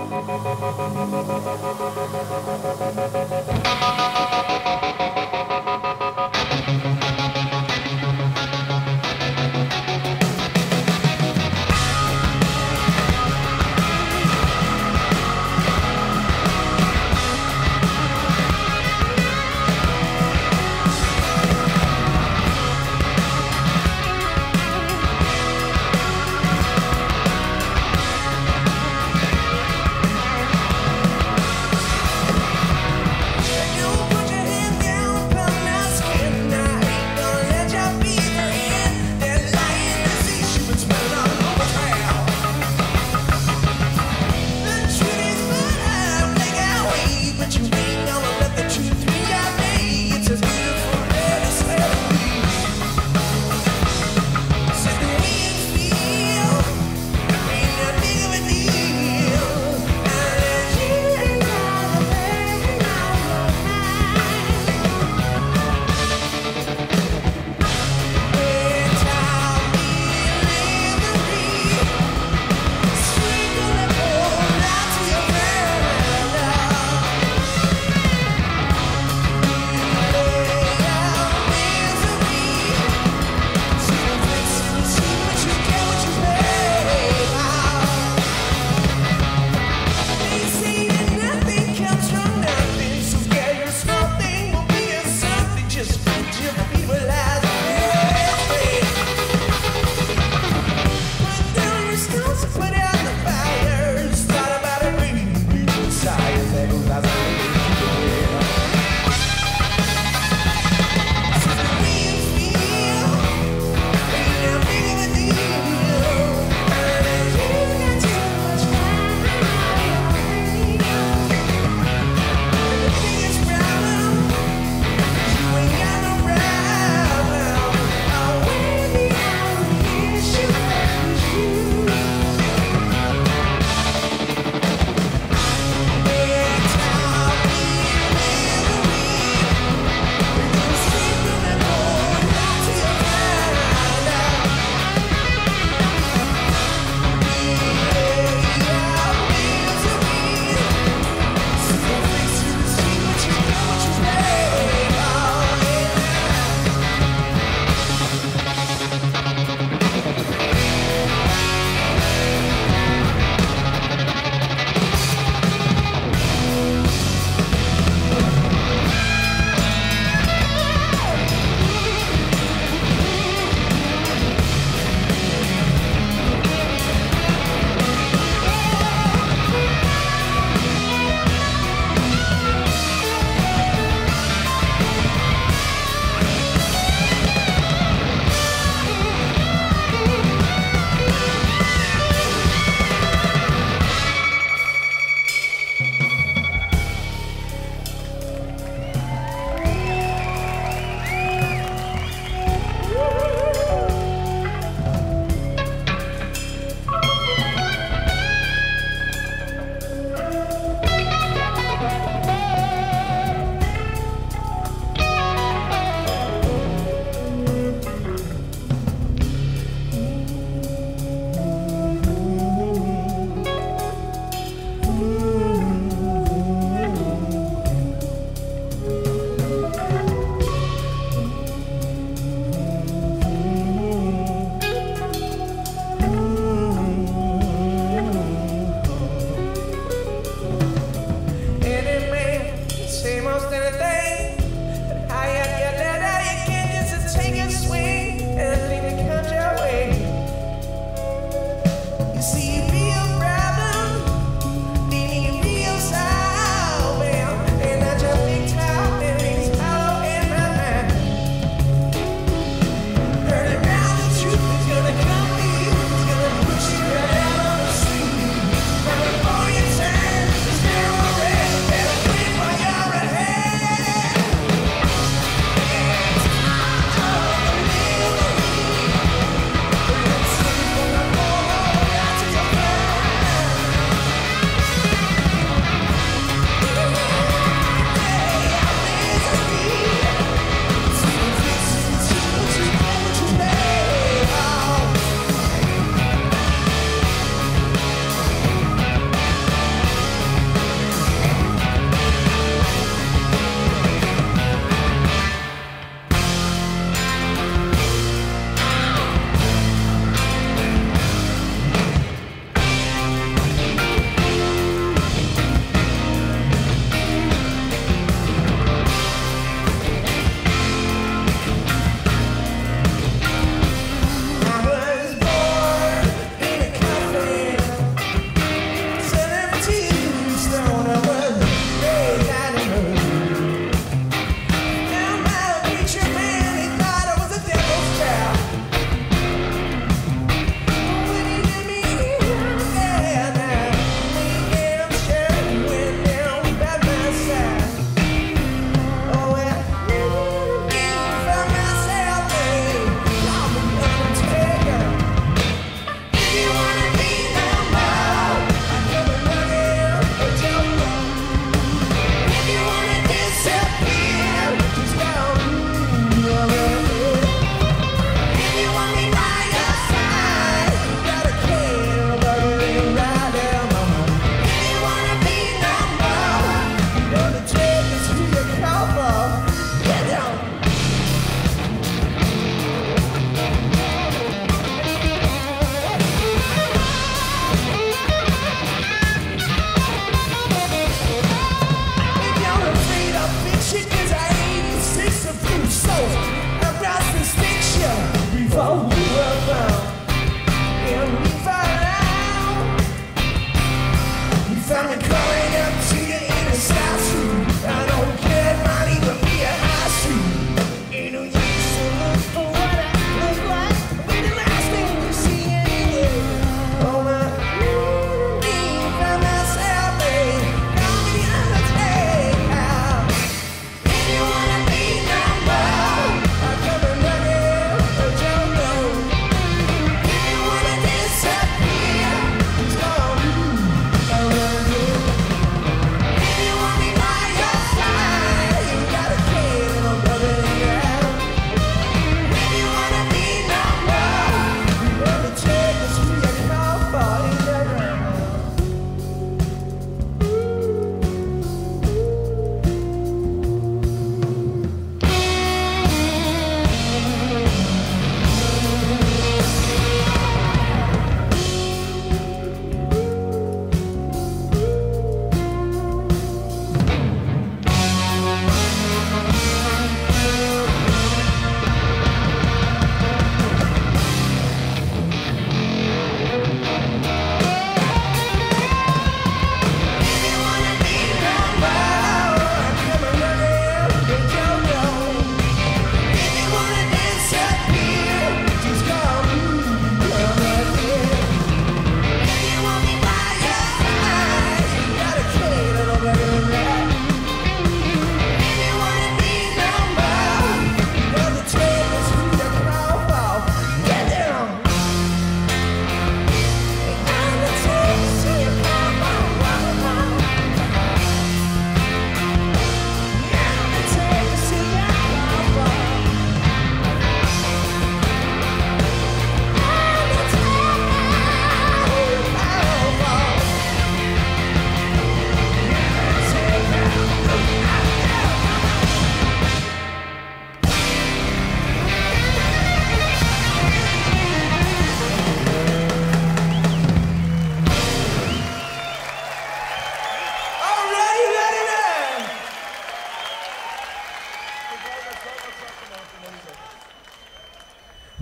You put your hand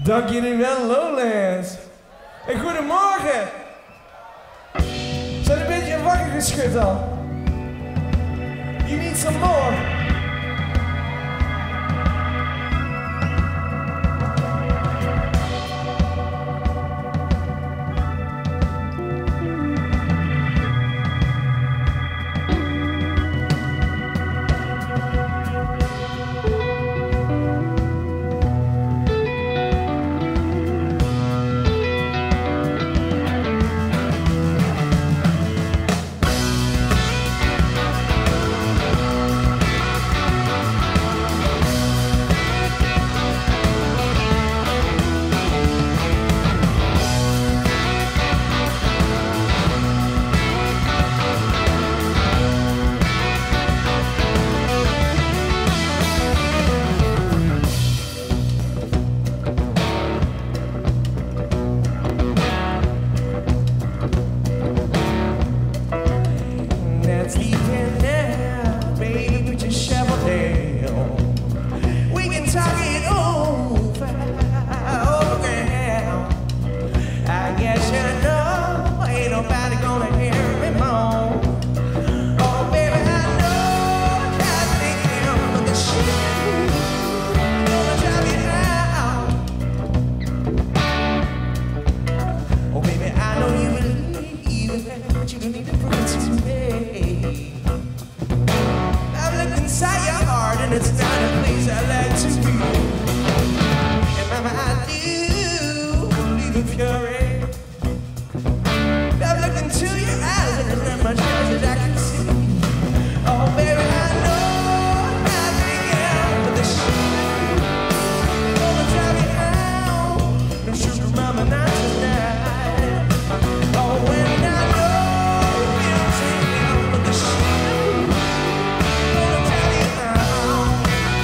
Dank jullie wel, Lowlands. En goedemorgen. Zijn een beetje wakker geschud al? You need some more. It's not a place I like to be. And mama, I do believe in fury. I've looked into your eyes and there's not much else that I can see. Oh baby, I know I think I'm with the shit. Gonna drive you out. No sugar mama, not tonight. Oh, when I know you'll take me out with the shit. Gonna drive you out.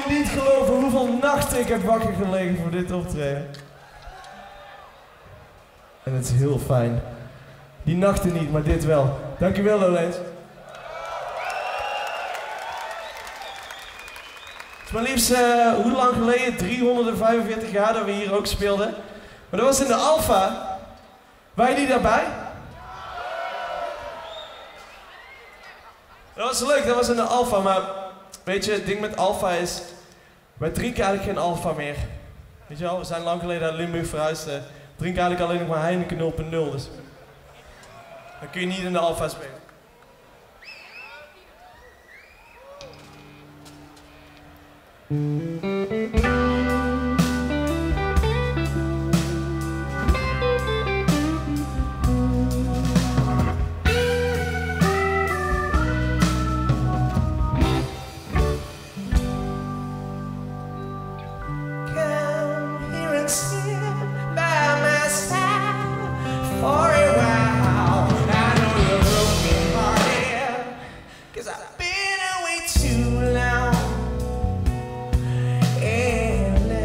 niet geloven hoeveel nachten ik heb wakker gelegen voor dit optreden. En het is heel fijn. Die nachten niet, maar dit wel. Dankjewel, Lowlands. Het is maar liefst, hoe lang geleden? 345 jaar dat we hier ook speelden. Maar dat was in de Alpha. Waren jullie daarbij? Dat was leuk, dat was in de Alpha, maar weet je, het ding met Alpha is, wij drinken eigenlijk geen Alpha meer. Weet je wel, we zijn lang geleden naar Limburg verhuisd, we drinken eigenlijk alleen nog maar Heineken 0.0, dus dan kun je niet in de Alpha spelen. And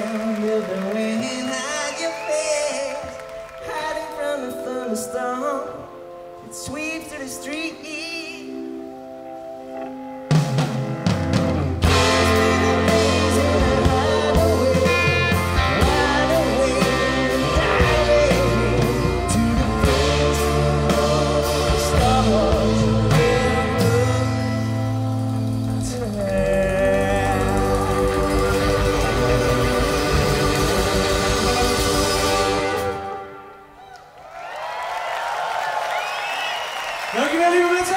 down, building way hide your face, hiding from the thunderstorm. It sweeps through the street. Dankjewel, lieve mensen.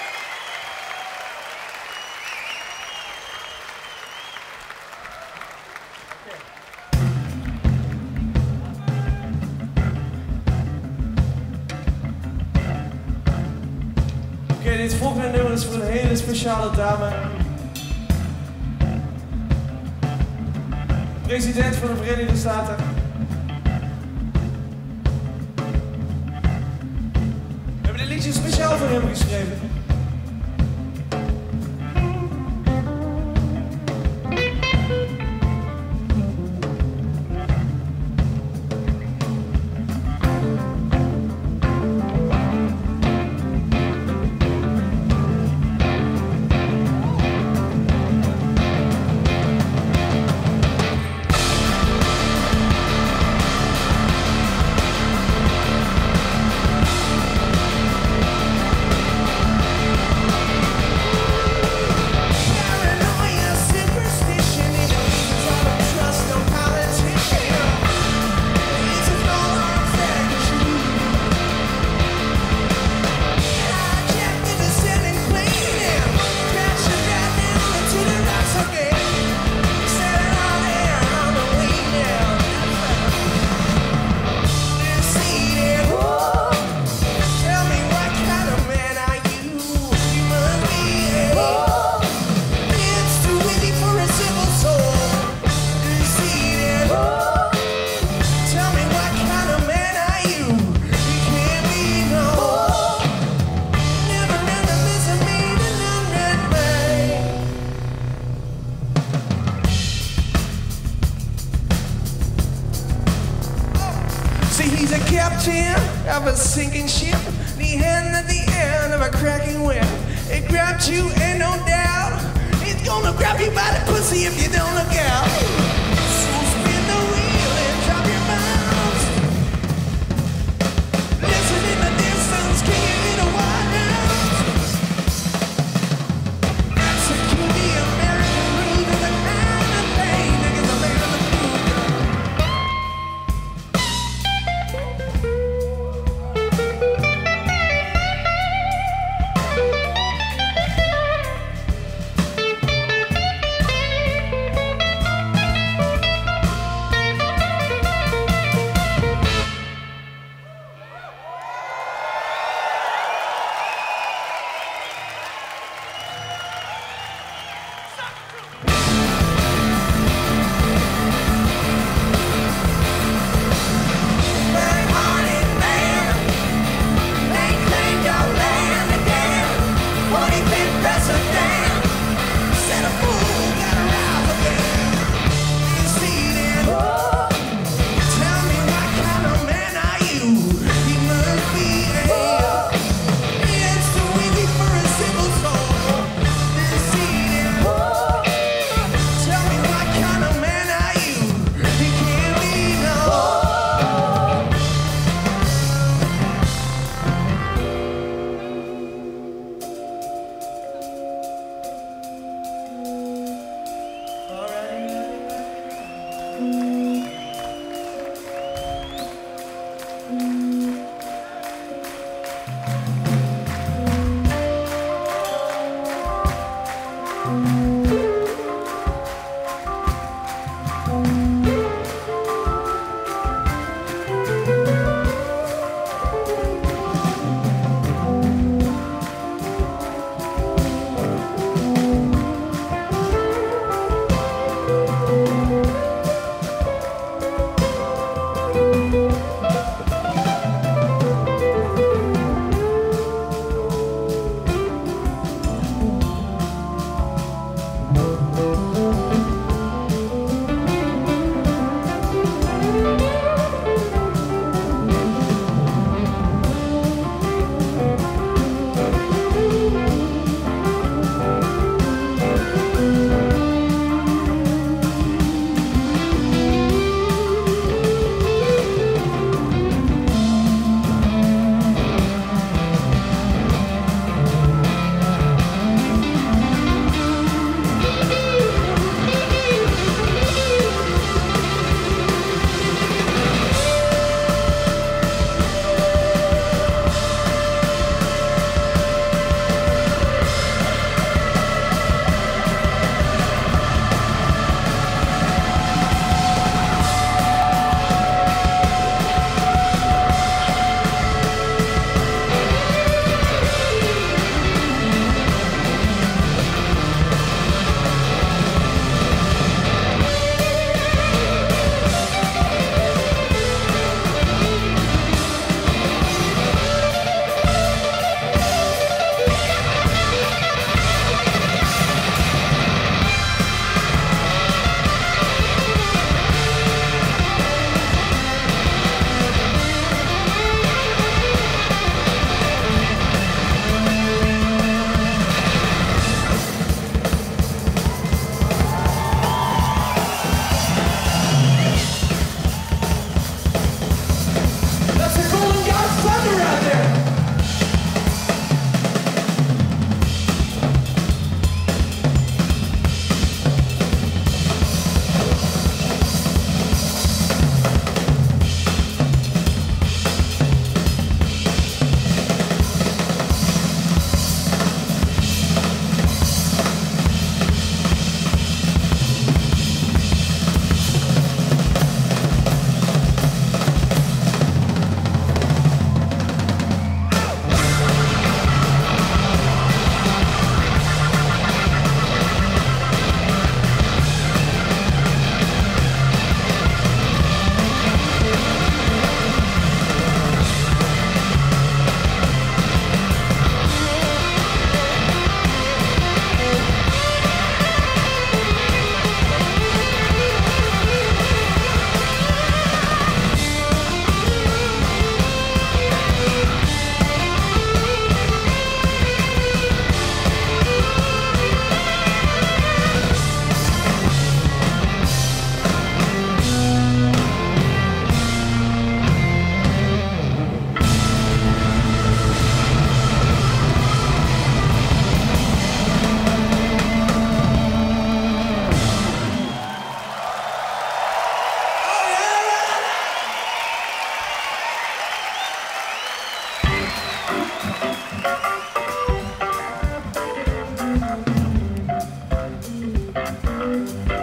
Oké, dit volgende nummer is voor een hele speciale dame. President van de Verenigde Staten. We hebben dit liedje speciaal voor hem geschreven. See, he's a captain of a sinking ship, the hand at the end of a cracking whip. It grabbed you, ain't no doubt. It's gonna grab you by the pussy if you don't look out. So spin the wheel and drop your bounce. Listen in the distance, can you hear the wild hounds? Execute the American rules of the man of pain against the man of the blue.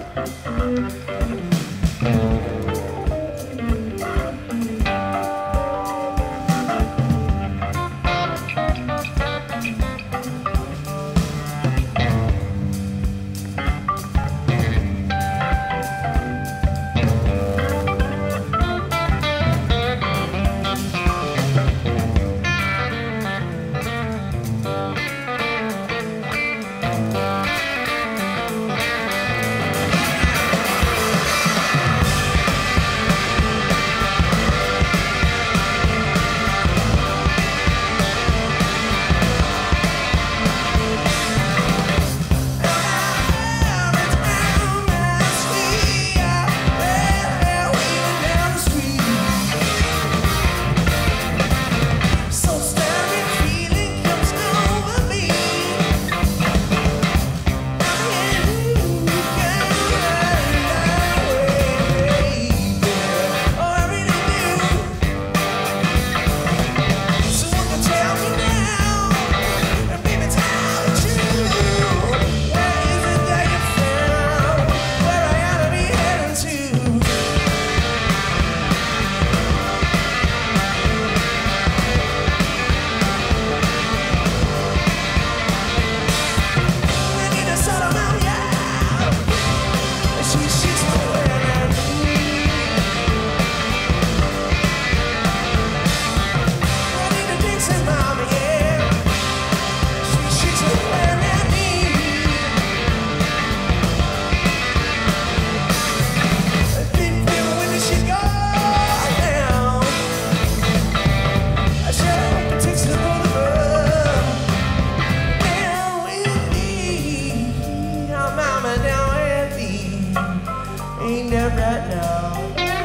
Ain't that right now?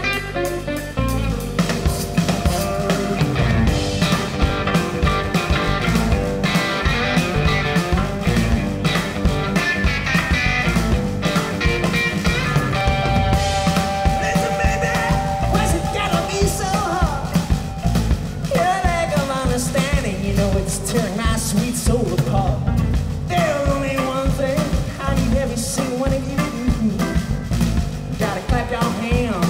Listen, baby, why's it gotta be so hard? Your lack of understanding, you know it's tearing my sweet soul apart. There's only one thing I need every single one of you to do. Gotta clap your hands.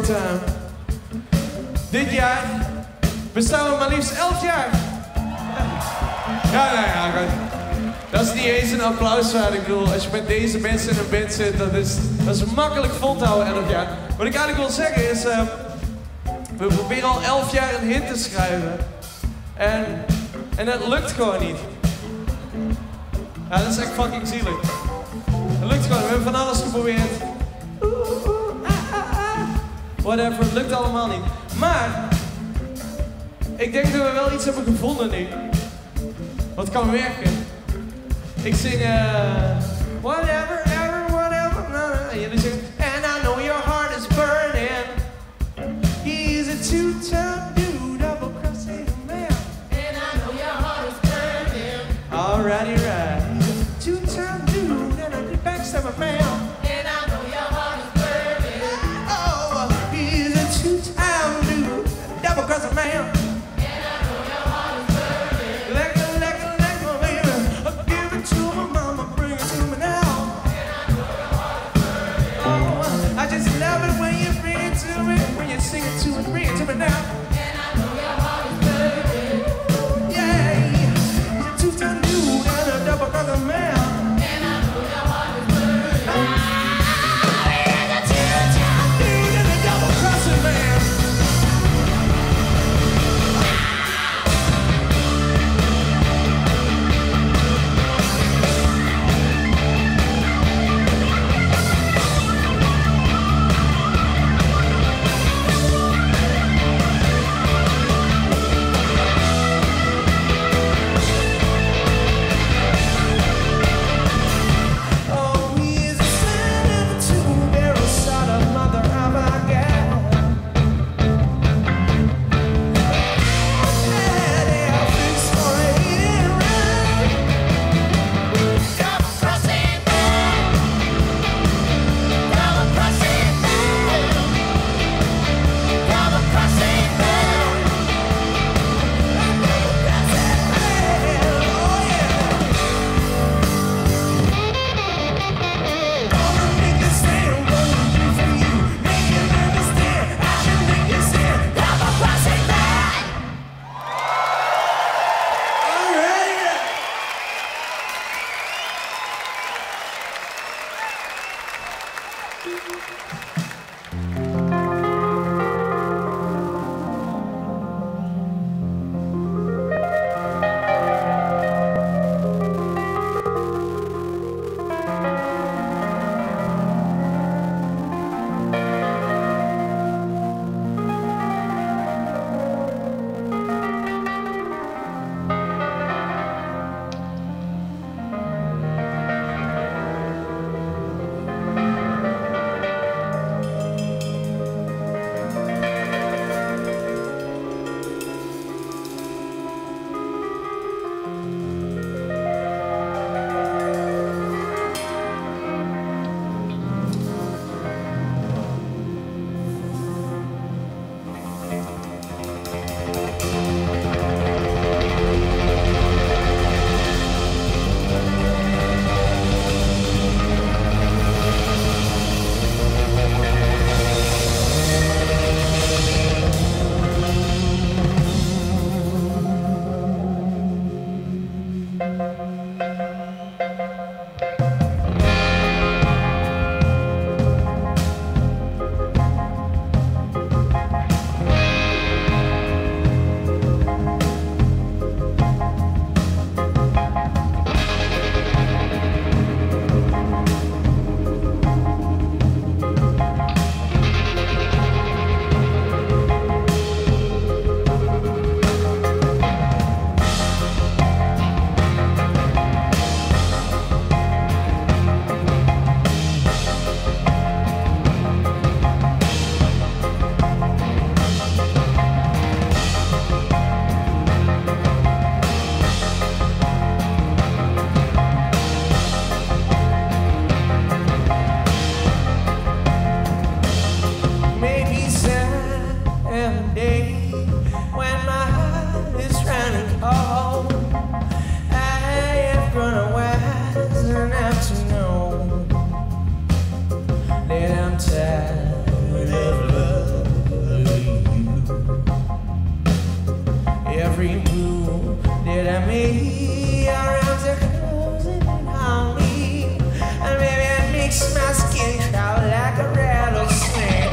time. Dit jaar bestaan we maar liefst 11 jaar. Ja, dat is niet eens een applaus waard. Ik bedoel, als je met deze mensen in een band zit, dat is makkelijk vol te houden 11 jaar. Wat ik eigenlijk wil zeggen is, we proberen al 11 jaar een hit te schrijven. En dat lukt gewoon niet. Ja, dat is echt fucking zielig. Het lukt gewoon, we hebben van alles geprobeerd. Whatever, het lukt allemaal niet. Maar, ik denk dat we wel iets hebben gevonden nu. Wat kan werken. Ik zing whatever, ever, whatever, en jullie zingen and I know your heart is burning. He's a two-time dude, double-crossing man. And I know your heart is burning. Alrighty, right. Two-time dude and a backstabber man. And I know your heart is burning. Oh, he's a two-time dude, double-crossing man. Sing it to and bring it to me now. And I know your heart is burning. Yeah, he's a two-time dude and a double-crossing man. And I know your heart is burning. He's a two-time dude and a double-crossing man. Did I make your arms are closing in on me? And maybe it makes my skin crawl like a rattlesnake.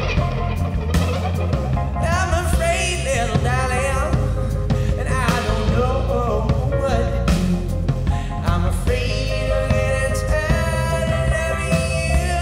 I'm afraid, little darling, and I don't know what to do. I'm afraid of getting tired of loving you.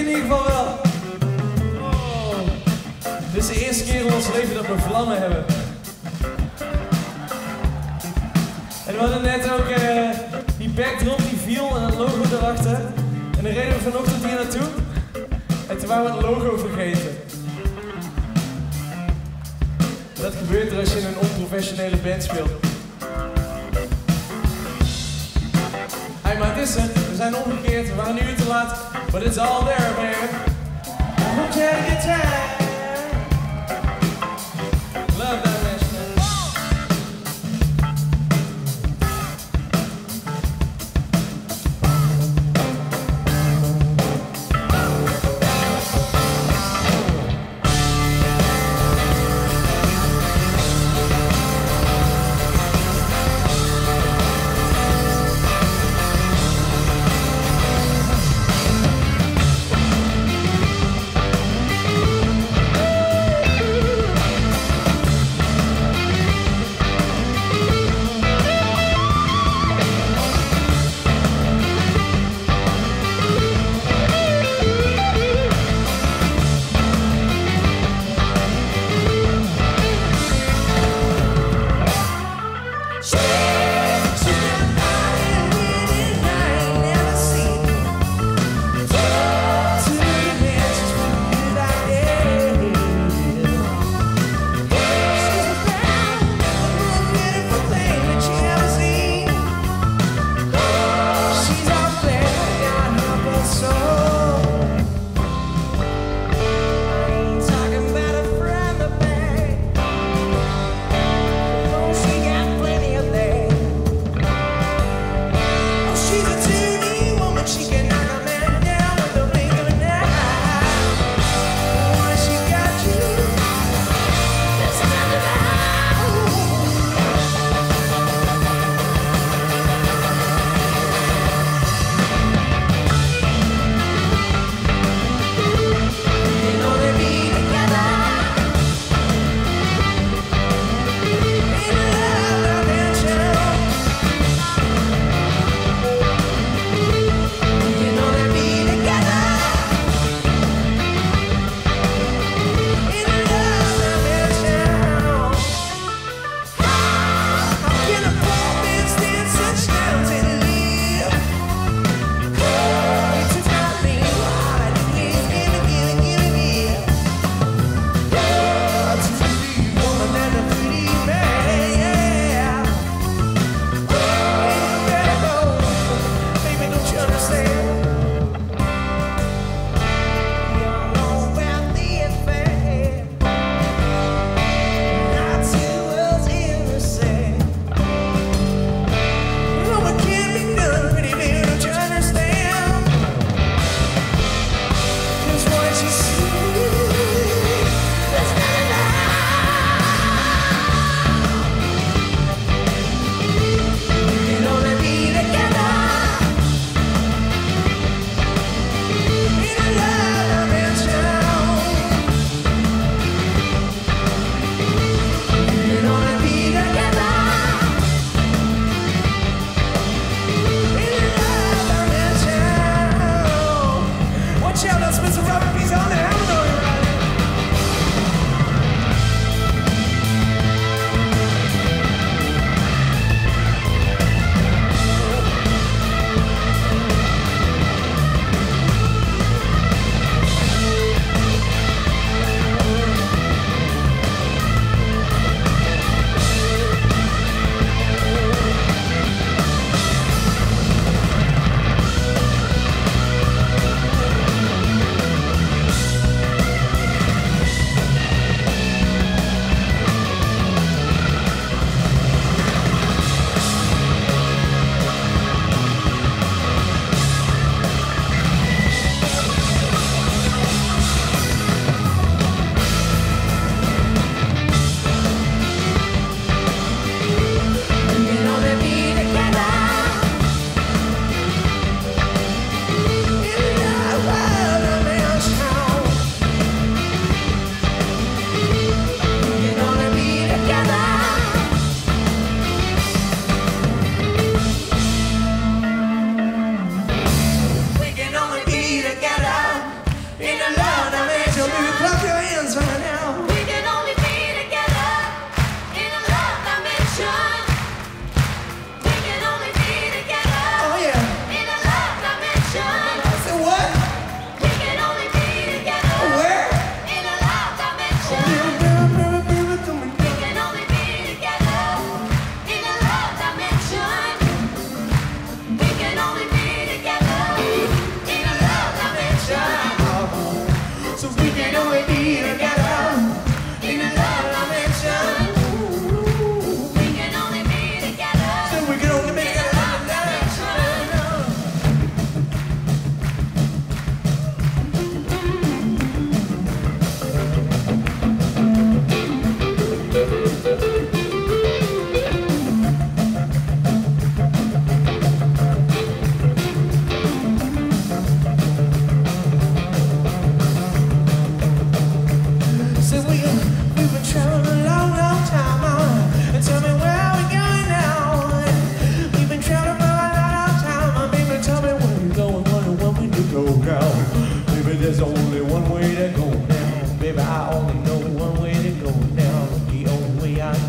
in ieder geval wel. Oh. Dit is de eerste keer in ons leven dat we vlammen hebben. En we hadden net ook die backdrop, die viel en het logo erachter. En dan reden we vanochtend hier naartoe. En toen waren we het logo vergeten. Dat gebeurt er als je in een onprofessionele band speelt. Hey, maar het is er. We zijn omgekeerd. We waren een uur te laat. But it's all there, man. Hook your guitar. Love that man.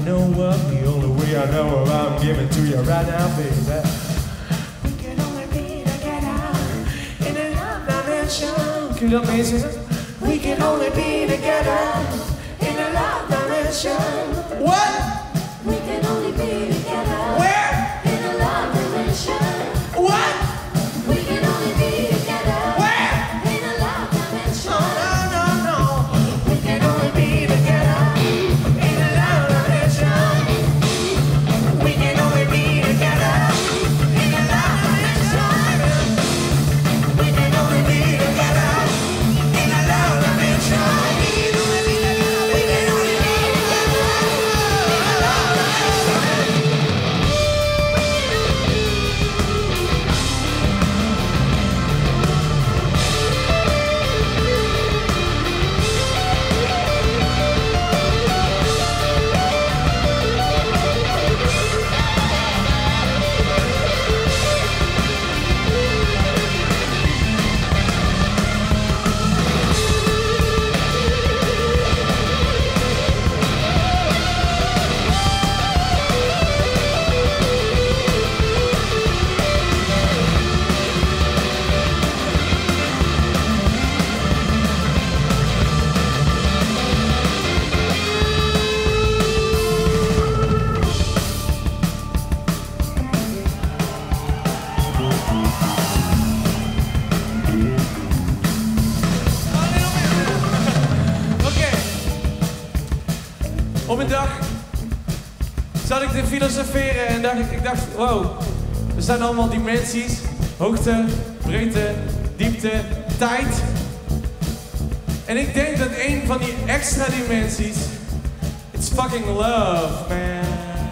know what? The only way I know what I'm giving to you right now, baby. We can only be together in another dimension. Can you help me sing it? We can only be together in a love dimension. What? We can only be together. Where? In a love dimension. What? We can only be together. Where? In a love dimension. Oh, no, no, no. We can only be together in a love dimension. We can only be together in a love dimension. We can only be together in a love dimension. We can only be together. We can only be together in a love dimension. Op een dag zat ik te filosoferen en ik dacht, wow, er zijn allemaal dimensies. Hoogte, breedte, diepte, tijd. En ik denk dat een van die extra dimensies, it's fucking love, man.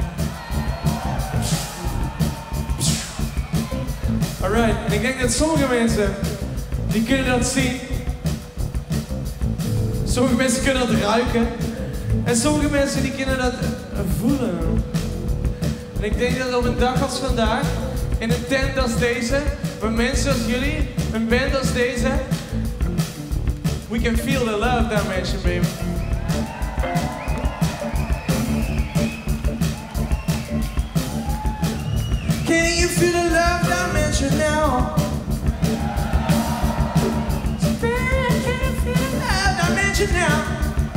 Alright, en ik denk dat sommige mensen, die kunnen dat zien. Sommige mensen kunnen dat ruiken. En sommige mensen die kunnen dat voelen. En ik denk dat op een dag als vandaag, in een tent als deze, met mensen als jullie, een band als deze, we can feel the love dimension, baby. Can you feel the love dimension now? Can you feel the love dimension now?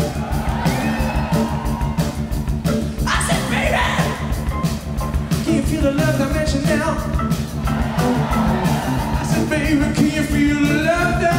Can you feel the love dimension now? I said, baby, can you feel the love dimension?